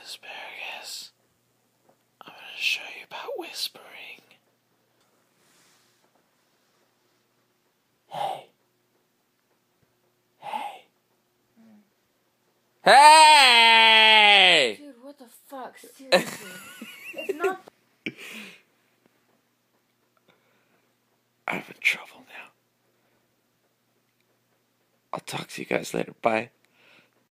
Asparagus, I'm going to show you about whispering. Hey. Hey. Hey! Dude, what the fuck? Seriously. It's not. I'm in trouble now. I'll talk to you guys later. Bye.